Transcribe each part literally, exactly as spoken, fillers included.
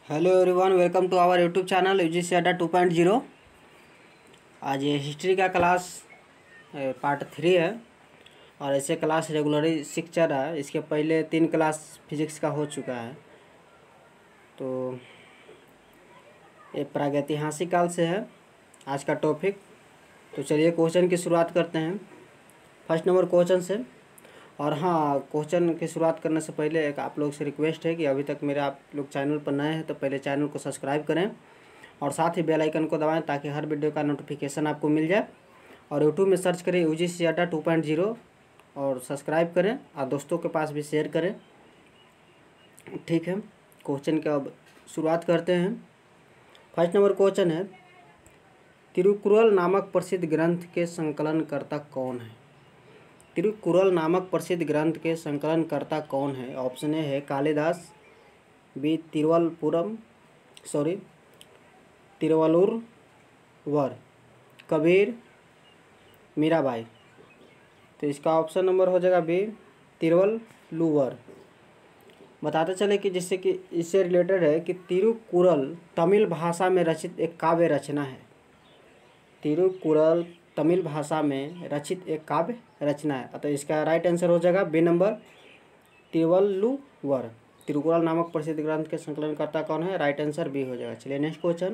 Hello everyone, welcome to our YouTube channel UGC Adda two point zero. आज ये history का class part three है और ऐसे क्लास रेगुलरली सीख चल रहा है। इसके पहले तीन क्लास फिजिक्स का हो चुका है। तो ये प्रागैतिहासिक काल से है आज का टॉपिक। तो चलिए क्वेश्चन की शुरुआत करते हैं फर्स्ट नंबर क्वेश्चन से। और हाँ, क्वेश्चन की शुरुआत करने से पहले एक आप लोग से रिक्वेस्ट है कि अभी तक मेरे आप लोग चैनल पर नए हैं तो पहले चैनल को सब्सक्राइब करें और साथ ही बेल आइकन को दबाएं ताकि हर वीडियो का नोटिफिकेशन आपको मिल जाए। और यूट्यूब में सर्च करें UGC Adda two point zero और सब्सक्राइब करें और दोस्तों के पास भी शेयर करें। ठीक है, क्वेश्चन की अब शुरुआत करते हैं। फर्स्ट नंबर क्वेश्चन है, तिरुकुरल नामक प्रसिद्ध ग्रंथ के संकलनकर्ता कौन है? तिरुकुरल नामक प्रसिद्ध ग्रंथ के संकलनकर्ता कौन है? ऑप्शन ए है कालिदास, बी तिरुवल्लपुरम सॉरी तिरुवल्लुवर, कबीर, मीराबाई। तो इसका ऑप्शन नंबर हो जाएगा बी तिरुवल्लुवर। बताते चले कि जिससे कि इससे रिलेटेड है कि तिरुकुरल तमिल भाषा में रचित एक काव्य रचना है। तिरुकुरल तमिल भाषा में रचित एक काव्य रचना है, अतः इसका राइट आंसर हो जाएगा बी नंबर तिरुवल्लुवर। तिरुकुरल नामक प्रसिद्ध ग्रंथ के संकलनकर्ता कौन है? राइट आंसर बी हो जाएगा। चलिए नेक्स्ट क्वेश्चन,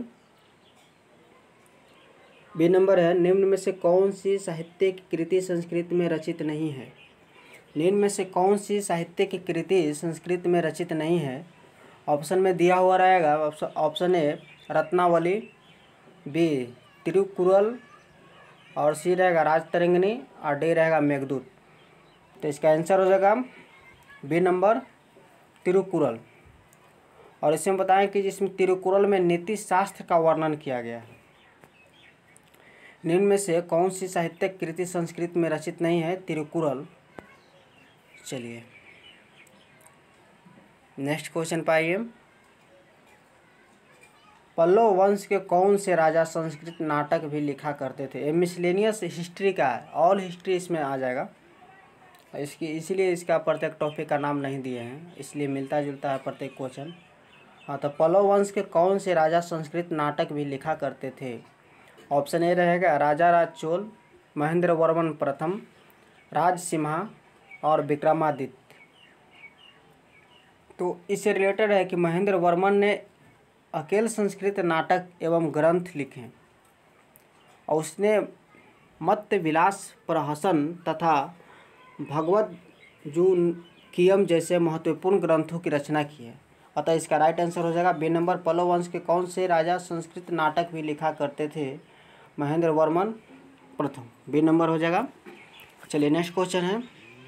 बी नंबर है, निम्न में से कौन सी साहित्यिक कृति संस्कृत में रचित नहीं है? निम्न में से कौन सी साहित्यिक कृति संस्कृत में रचित नहीं है? ऑप्शन में दिया हुआ रहेगा option A Ratnavali, B Tirukkural, और सी रहेगा राजतरंगिणी और डी रहेगा मेघदूत। तो इसका आंसर हो जाएगा बी नंबर तिरुकुरल। और इसमें बताएं कि जिसमें तिरुकुरल में नीति शास्त्र का वर्णन किया गया है। निम्न में से कौन सी साहित्यिक कृति संस्कृत में रचित नहीं है? तिरुकुरल। चलिए नेक्स्ट क्वेश्चन पाइए, पल्लव वंश के कौन से राजा संस्कृत नाटक भी लिखा करते थे? ये मिसलेनियस हिस्ट्री का है, ऑल हिस्ट्री इसमें आ जाएगा। इसकी इसीलिए इसका प्रत्येक टॉपिक का नाम नहीं दिए हैं, इसलिए मिलता जुलता है प्रत्येक क्वेश्चन। हाँ, तो पल्लव वंश के कौन से राजा संस्कृत नाटक भी लिखा करते थे? ऑप्शन ए रहेगा राजा राज चोल, महेंद्र वर्मन प्रथम, राजसिम्हा और विक्रमादित्य। तो इससे रिलेटेड है कि महेंद्र वर्मन ने अकेले संस्कृत नाटक एवं ग्रंथ लिखे और उसने मत्स्य विलास, प्रहसन तथा भगवद जूनकीयम जैसे महत्वपूर्ण ग्रंथों की रचना की है। अतः इसका राइट आंसर हो जाएगा बी नंबर, पल्लव वंश के कौन से राजा संस्कृत नाटक भी लिखा करते थे? महेंद्र वर्मन प्रथम, बी नंबर हो जाएगा। चलिए नेक्स्ट क्वेश्चन है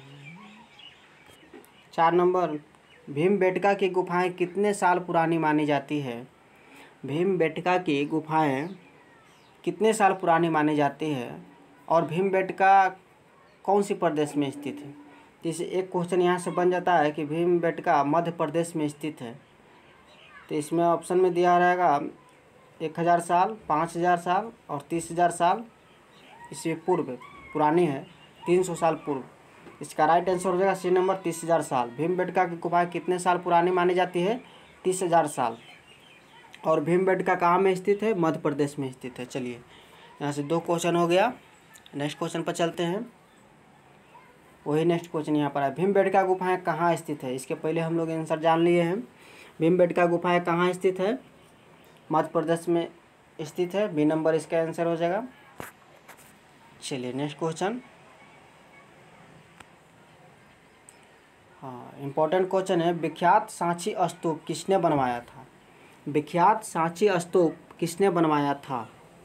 चार नंबर, भीमबेटका की गुफाएं कितने साल पुरानी मानी जाती है? भीमबेटका की गुफाएं कितने साल पुरानी मानी जाती है और भीमबेटका कौन सी प्रदेश में स्थित है? जैसे एक क्वेश्चन यहाँ से बन जाता है कि भीमबेटका मध्य प्रदेश में स्थित है। तो इसमें ऑप्शन में दिया रहेगा एक हज़ार साल, पाँच हज़ार साल और तीस हज़ार साल इससे पूर्व पुरानी है, तीन सौ साल पूर्व। इसका राइट आंसर हो जाएगा सी नंबर, तीस हज़ार साल। भीमबेटका की गुफाएं कितने साल पुरानी मानी जाती है? तीस हज़ार साल। और भीमबेटका कहाँ में स्थित है? मध्य प्रदेश में स्थित है। चलिए यहाँ से दो क्वेश्चन हो गया। नेक्स्ट क्वेश्चन पर चलते हैं। वही नेक्स्ट क्वेश्चन यहाँ पर है, भीमबेटका गुफाएं कहाँ स्थित है? इसके पहले हम लोग आंसर जान लिए हैं। भीमबेटका गुफाएं कहाँ स्थित है? मध्य प्रदेश में स्थित है, बी नंबर इसका आंसर हो जाएगा। चलिए नेक्स्ट क्वेश्चन, हाँ इम्पोर्टेंट क्वेश्चन है, विख्यात सांची स्तूप किसने बनवाया था? विख्यात सांची स्तूप किसने बनवाया था?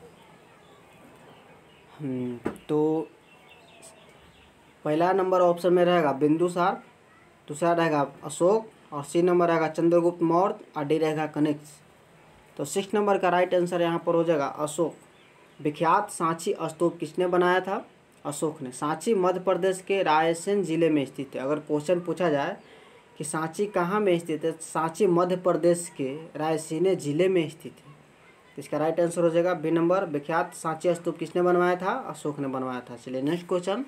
तो पहला नंबर ऑप्शन में रहेगा बिंदुसार, दूसरा रहेगा अशोक और सी नंबर रहेगा चंद्रगुप्त मौर्य और डी रहेगा कनिष्क। तो सिक्स नंबर का राइट आंसर यहाँ पर हो जाएगा अशोक। विख्यात सांची स्तूप किसने बनाया था? अशोक ने। सांची मध्य प्रदेश के रायसेन जिले में स्थित है। अगर क्वेश्चन पूछा जाए कि सांची कहाँ में स्थित है, सांची मध्य प्रदेश के रायसेन जिले में स्थित है। तो इसका राइट आंसर हो जाएगा बी नंबर, विख्यात सांची स्तूप किसने बनवाया था? अशोक ने बनवाया था। चलिए नेक्स्ट क्वेश्चन,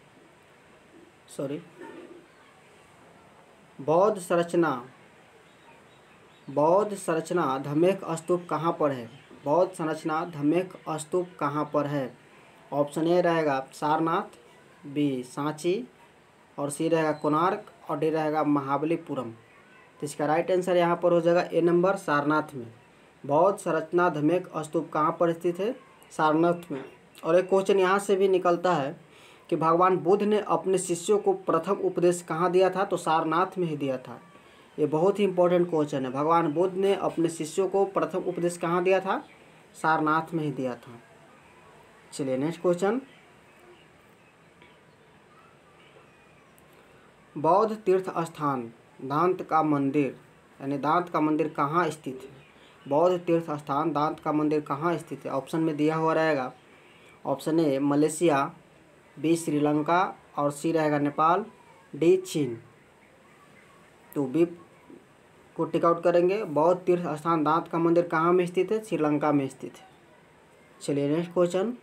सॉरी बौद्ध संरचना बौद्ध संरचना धम्मेक स्तूप कहाँ पर है? बौद्ध संरचना धम्मेक स्तूप कहाँ पर है? ऑप्शन ए रहेगा सारनाथ, बी सांची, और सी रहेगा कोणार्क, और डी रहेगा महाबलीपुरम। तो इसका राइट आंसर यहाँ पर हो जाएगा ए नंबर, सारनाथ में। बौद्ध संरचना धम्मेक स्तूप कहाँ पर स्थित है? सारनाथ में। और एक क्वेश्चन यहाँ से भी निकलता है कि भगवान बुद्ध ने अपने शिष्यों को प्रथम उपदेश कहाँ दिया था? तो सारनाथ में ही दिया था। ये बहुत ही इंपॉर्टेंट क्वेश्चन है। भगवान बुद्ध ने अपने शिष्यों को प्रथम उपदेश कहाँ दिया था? सारनाथ में ही दिया था। चलिए नेक्स्ट क्वेश्चन। बौद्ध तीर्थ स्थान दांत का मंदिर, यानी दांत का मंदिर कहाँ स्थित है? बौद्ध तीर्थ स्थान दांत का मंदिर कहाँ स्थित है? ऑप्शन में दिया हुआ रहेगा। Option A Malaysia, B Sri Lanka, और सी रहेगा नेपाल, डी चीन। तो बी को टिक आउट करेंगे। बौद्ध तीर्थ स्थान दांत का मंदिर कहाँ में स्थित है? श्रीलंका में स्थित है। चलिए नेक्स्ट क्वेश्चन।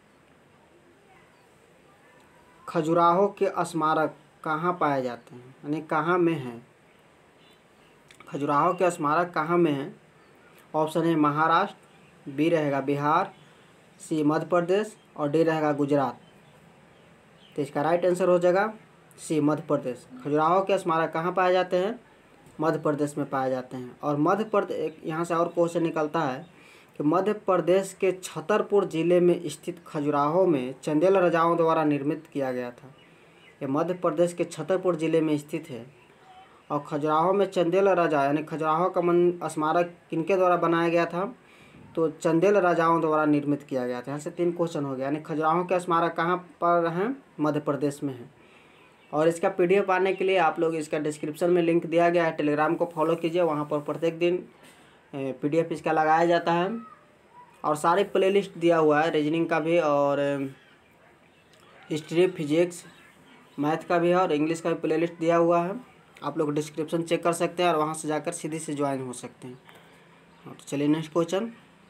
खजुराहो के स्मारक कहाँ पाए जाते हैं, यानी कहाँ में है? खजुराहो के स्मारक कहाँ में है? ऑप्शन है महाराष्ट्र, बी रहेगा बिहार, सी मध्य प्रदेश, और डी रहेगा गुजरात। तो इसका राइट आंसर हो जाएगा सी मध्य प्रदेश। खजुराहो के स्मारक कहाँ पाए जाते हैं? मध्य प्रदेश में पाए जाते हैं। और मध्य प्रदेश, यहाँ से और क्वेश्चन निकलता है कि मध्य प्रदेश के छतरपुर जिले में स्थित खजुराहो में चंदेल राजाओं द्वारा निर्मित किया गया था। ये मध्य प्रदेश के छतरपुर जिले में स्थित है। और खजुराहो में चंदेल राजा, यानी खजुराहो का मन स्मारक किनके द्वारा बनाया गया था? तो चंदेल राजाओं द्वारा निर्मित किया गया था। यहाँ से तीन क्वेश्चन हो गया। यानी खजुराहो के स्मारक कहाँ पर हैं? मध्य प्रदेश में है। और इसका पीडीएफ पाने के लिए आप लोग इसका डिस्क्रिप्शन में लिंक दिया गया है, टेलीग्राम को फॉलो कीजिए। वहाँ पर प्रत्येक दिन पीडीएफ इसका लगाया जाता है। और सारे प्लेलिस्ट दिया हुआ है, रीजनिंग का भी, और हिस्ट्री, फिजिक्स, मैथ का भी है, और इंग्लिश का भी प्लेलिस्ट दिया हुआ है। आप लोग डिस्क्रिप्शन चेक कर सकते हैं और वहाँ से जाकर सीधे से ज्वाइन हो सकते हैं। हाँ, तो चलिए नेक्स्ट क्वेश्चन।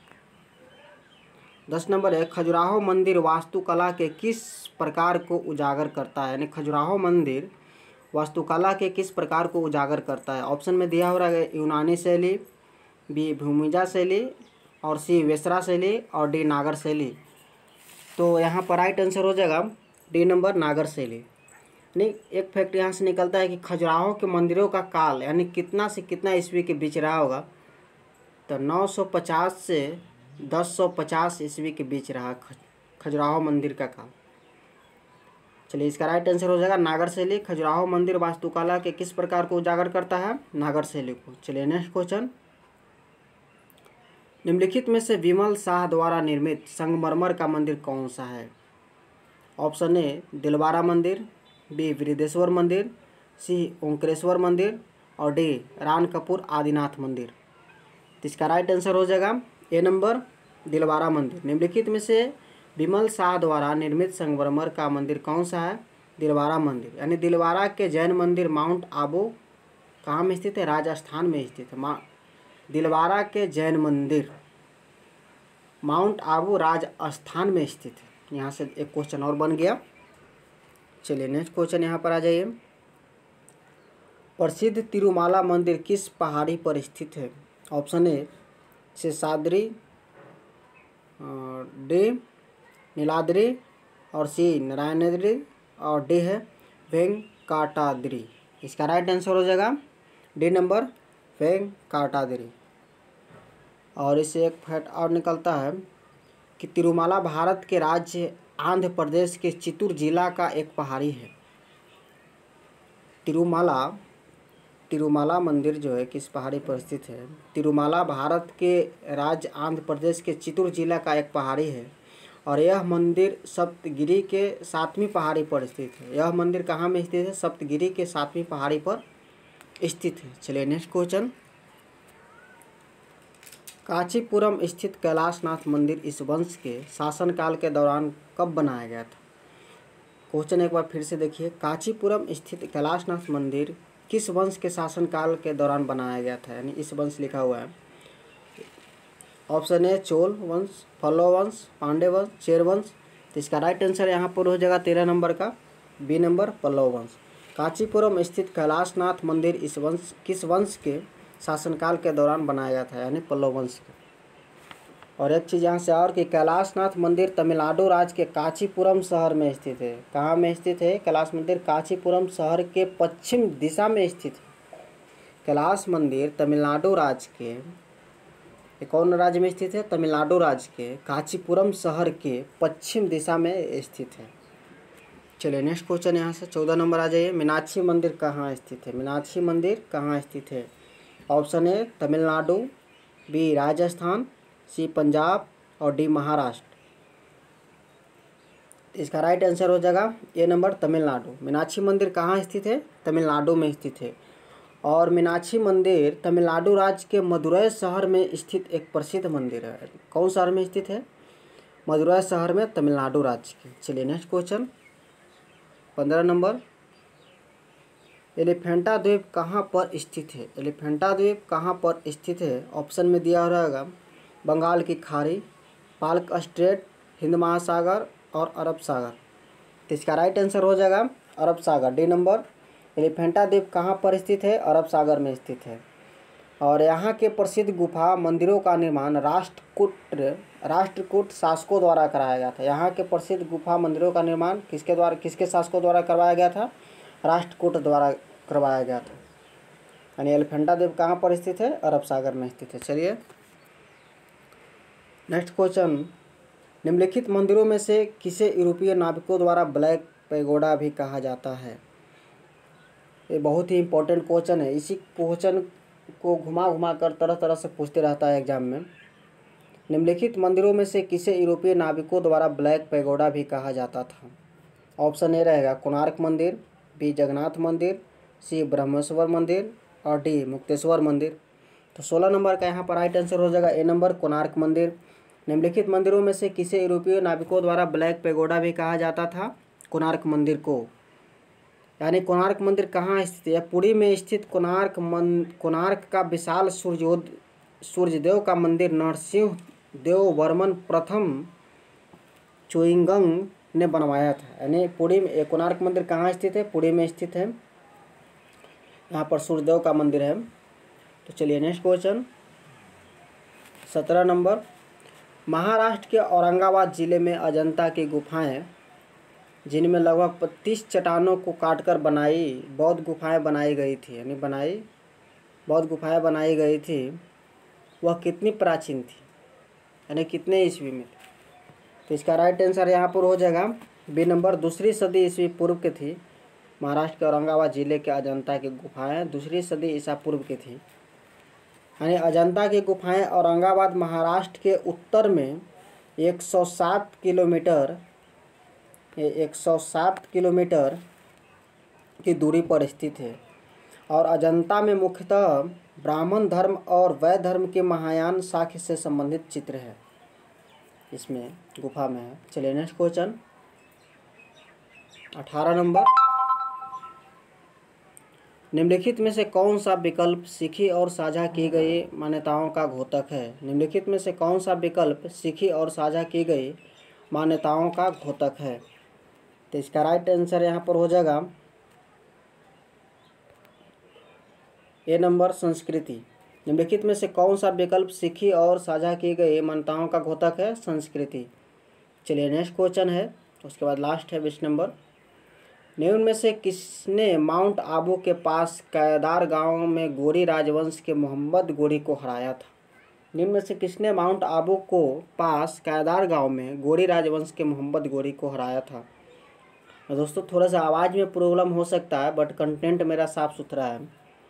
दस नंबर है, खजुराहो मंदिर वास्तुकला के किस प्रकार को उजागर करता है? यानी खजुराहो मंदिर वास्तुकला के किस प्रकार को उजागर करता है? ऑप्शन में दिया हो रहा है यूनानी शैली, बी भूमिजा शैली, और सी वेसरा शैली, और डी नागर शैली। तो यहाँ पर राइट आंसर हो जाएगा डी नंबर, नागर शैली। नहीं, एक फैक्ट यहाँ से निकलता है कि खजुराहो के मंदिरों का काल यानी कितना से कितना ईस्वी के बीच रहा होगा? तो नौ सौ पचास से दस सौ पचास ईस्वी के बीच रहा खजुराहो मंदिर का काल। चलिए इसका राइट आंसर हो जाएगा नागर शैली। खजुराहो मंदिर वास्तुकला के किस प्रकार को उजागर करता है? नागर शैली को। चलिए नेक्स्ट क्वेश्चन। निम्नलिखित में से विमल शाह द्वारा निर्मित संगमरमर का मंदिर कौन सा है? ऑप्शन ए दिलवारा मंदिर, बी बृहदेश्वर मंदिर, सी ओंकारेश्वर मंदिर, और डी रान कपूर आदिनाथ मंदिर। तो इसका राइट आंसर हो जाएगा ए नंबर, दिलवारा मंदिर। निम्नलिखित में से विमल शाह द्वारा निर्मित संगमरमर का मंदिर कौन सा है? दिलवारा मंदिर। यानी दिलवारा के जैन मंदिर माउंट आबू कहाँ में स्थित है? राजस्थान में स्थित है। मा दिलवारा के जैन मंदिर माउंट आबू राजस्थान में स्थित है। यहाँ से एक क्वेश्चन और बन गया। चलिए नेक्स्ट क्वेश्चन यहाँ पर आ जाइए। प्रसिद्ध तिरुमाला मंदिर किस पहाड़ी पर स्थित है? Option A Seshadri, D Neeladri, और सी नारायणाद्री, और डी है वेंकटाद्री। इसका राइट आंसर हो जाएगा डी नंबर, वेंकटाद्री। और इससे एक फैक्ट और निकलता है कि तिरुमाला भारत के राज्य आंध्र प्रदेश के चित्तूर जिला का एक पहाड़ी है। तिरुमाला तिरुमाला मंदिर जो है किस पहाड़ी पर स्थित है? तिरुमाला भारत के राज्य आंध्र प्रदेश के चित्तूर जिला का एक पहाड़ी है। और यह मंदिर सप्तगिरी के सातवीं पहाड़ी पर स्थित है। यह मंदिर कहाँ में स्थित है? सप्तगिरी के सातवीं पहाड़ी पर स्थित है। चलिए नेक्स्ट क्वेश्चन। कांचीपुरम स्थित कैलाशनाथ मंदिर इस वंश के शासनकाल के दौरान कब बनाया गया था? क्वेश्चन एक बार फिर से देखिए। कांचीपुरम स्थित कैलाशनाथ मंदिर किस वंश के शासनकाल के दौरान बनाया गया था? यानी इस वंश लिखा हुआ है। ऑप्शन ए चोल वंश, पल्लव वंश, पांड्य वंश, चेर वंश। तो इसका राइट आंसर यहाँ पर हो जाएगा तेरह नंबर का, बी नंबर, पल्लव वंश। कांचीपुरम स्थित कैलाशनाथ मंदिर इस वंश किस वंश के शासनकाल के दौरान बनाया गया था, यानी पल्लव वंश का। और एक चीज़ यहाँ से और कि कैलाशनाथ मंदिर तमिलनाडु राज्य के कांचीपुरम शहर में स्थित है। कहाँ में स्थित है? कैलाश मंदिर कांचीपुरम शहर के पश्चिम दिशा में स्थित है। कैलाश मंदिर तमिलनाडु राज्य के, ये कौन राज्य में स्थित है? तमिलनाडु राज्य के कांचीपुरम शहर के पश्चिम दिशा में स्थित है। चलिए नेक्स्ट क्वेश्चन यहाँ से चौदह नंबर आ जाइए। मीनाक्षी मंदिर कहाँ स्थित है? मीनाक्षी मंदिर कहाँ स्थित है? Option A Tamil Nadu, B Rajasthan, C Punjab और डी महाराष्ट्र। इसका राइट आंसर हो जाएगा ए नंबर तमिलनाडु। मीनाक्षी मंदिर कहाँ स्थित है? तमिलनाडु में स्थित है। और मीनाक्षी मंदिर तमिलनाडु राज्य के मदुरै शहर में स्थित एक प्रसिद्ध मंदिर है। कौन शहर में स्थित है? मदुरै शहर में, तमिलनाडु राज्य के। चलिए नेक्स्ट क्वेश्चन पंद्रह नंबर। एलिफेंटा द्वीप कहाँ पर स्थित है? एलिफेंटा द्वीप कहाँ पर स्थित है? ऑप्शन में दिया रहेगा बंगाल की खाड़ी, पाल्क स्ट्रेट, हिंद महासागर और अरब सागर। तो इसका राइट आंसर हो जाएगा अरब सागर, डी नंबर। एलिफेंटा द्वीप कहाँ पर स्थित है? अरब सागर में स्थित है। और यहाँ के प्रसिद्ध गुफा मंदिरों का निर्माण राष्ट्रकूट राष्ट्रकूट शासकों द्वारा कराया गया था। यहाँ के प्रसिद्ध गुफा मंदिरों का निर्माण किसके द्वारा किसके शासकों द्वारा करवाया गया था? राष्ट्रकूट द्वारा करवाया गया था। यानी एलिफेंटा द्वीप कहाँ पर स्थित है? अरब सागर में स्थित है। चलिए नेक्स्ट क्वेश्चन। निम्नलिखित मंदिरों में से किसे यूरोपीय नाविकों द्वारा ब्लैक पैगोडा भी कहा जाता है? ये बहुत ही इंपॉर्टेंट क्वेश्चन है। इसी क्वेश्चन को घुमा घुमा कर तरह तरह से पूछते रहता है एग्जाम में। निम्नलिखित मंदिरों में से किसे यूरोपीय नाविकों द्वारा ब्लैक पैगोडा भी कहा जाता था? ऑप्शन ए रहेगा कोणार्क मंदिर, बी जगन्नाथ मंदिर, सी ब्रह्मेश्वर मंदिर और डी मुक्तेश्वर मंदिर। तो सोलह नंबर का यहाँ पर राइट आंसर हो जाएगा ए नंबर कोणार्क मंदिर। निम्नलिखित मंदिरों में से किसे यूरोपीय नाविकों द्वारा ब्लैक पैगोडा भी कहा जाता था? कोणार्क मंदिर को। यानी कोणार्क मंदिर कहाँ स्थित है? पुरी में स्थित कोणार्क मन कोणार्क का विशाल सूर्योद सूर्यदेव का मंदिर नरसिंह देव वर्मन प्रथम चुइंगंग ने बनवाया था। यानी पुरी में कोणार्क मंदिर कहाँ स्थित है? पुरी में स्थित है। यहाँ पर सूर्यदेव का मंदिर है। तो चलिए नेक्स्ट क्वेश्चन सत्रह नंबर। महाराष्ट्र के औरंगाबाद जिले में अजंता की गुफाएं, जिनमें लगभग पच्चीस चट्टानों को काटकर बनाई बौद्ध गुफाएं बनाई गई थी, यानी बनाई बौद्ध गुफाएं बनाई गई थी, वह कितनी प्राचीन थी? यानी कितने ईस्वी में थी? तो इसका राइट आंसर यहाँ पर हो जाएगा बी नंबर, दूसरी सदी ईस्वी पूर्व की थी। महाराष्ट्र के औरंगाबाद जिले के अजंता की गुफाएं दूसरी सदी ईसा पूर्व की थी। यानी अजंता की गुफाएं औरंगाबाद महाराष्ट्र के उत्तर में एक सौ सात किलोमीटर एक सौ सात किलोमीटर की दूरी पर स्थित है। और अजंता में मुख्यतः ब्राह्मण धर्म और वैद्य धर्म के महायान शाखा से संबंधित चित्र है, इसमें गुफा में है। चलिए नेक्स्ट क्वेश्चन अठारह नंबर। निम्नलिखित में से कौन सा विकल्प सीखी और साझा की गई मान्यताओं का घोतक है? निम्नलिखित में से कौन सा विकल्प सीखी और साझा की गई मान्यताओं का घोतक है? तो इसका राइट आंसर यहाँ पर हो जाएगा ए नंबर संस्कृति। निम्नलिखित में से कौन सा विकल्प सीखी और साझा की गई मान्यताओं का घोतक है? संस्कृति। चलिए नेक्स्ट क्वेश्चन है, उसके बाद लास्ट है बीस नंबर। निम्न में से किसने माउंट आबू के पास कैदार गांव में गोरी राजवंश के मोहम्मद गोरी को हराया था? निम्न में से किसने माउंट आबू को पास कैदार गांव में गोरी राजवंश के मोहम्मद गोरी को हराया था? दोस्तों थोड़ा सा आवाज़ में प्रॉब्लम हो सकता है, बट कंटेंट मेरा साफ सुथरा है।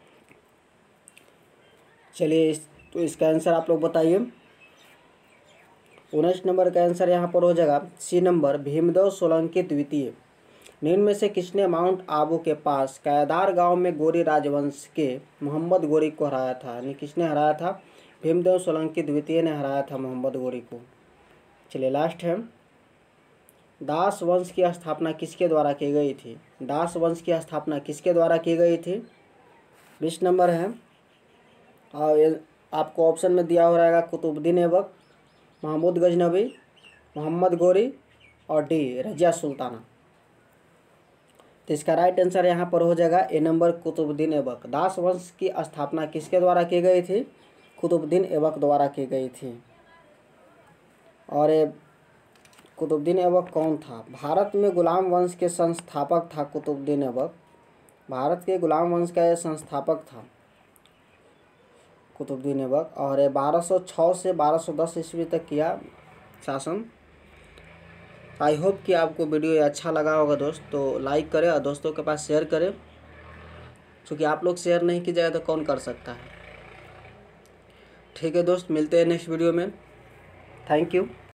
चलिए इस, तो इसका आंसर आप लोग बताइए। उन्नीस नंबर का आंसर यहाँ पर हो जाएगा सी नंबर, भीमदेव सोलंकी द्वितीय। निम्न में से किसने माउंट आबू के पास कैदार गांव में गोरी राजवंश के मोहम्मद गोरी को हराया था? यानी किसने हराया था? भीमदेव सोलंकी द्वितीय ने हराया था मोहम्मद गोरी को। चलिए लास्ट है, दास वंश की स्थापना किसके द्वारा की गई थी? दास वंश की स्थापना किसके द्वारा की गई थी? बीस नंबर है और आपको ऑप्शन में दिया हो रहेगा कुतुबुद्दीन ऐबक, महमूद गजनवी, मोहम्मद गोरी और डी रजिया सुल्ताना। तो इसका राइट आंसर यहाँ पर हो जाएगा ए नंबर कुतुबुद्दीन ऐबक। दास वंश की स्थापना किसके द्वारा की गई थी? कुतुबुद्दीन ऐबक द्वारा की गई थी। और ये कुतुबुद्दीन ऐबक कौन था? भारत में गुलाम वंश के संस्थापक था कुतुबुद्दीन ऐबक। भारत के गुलाम वंश का ये संस्थापक था कुतुबुद्दीन ऐबक। और ये बारह सौ छः से बारह सौ दस ईस्वी तक किया शासन। आई होप कि आपको वीडियो अच्छा लगा होगा दोस्त, तो लाइक करें और दोस्तों के पास शेयर करें, क्योंकि आप लोग शेयर नहीं कीजिएगा तो कौन कर सकता है। ठीक है दोस्त, मिलते हैं नेक्स्ट वीडियो में। Thank you.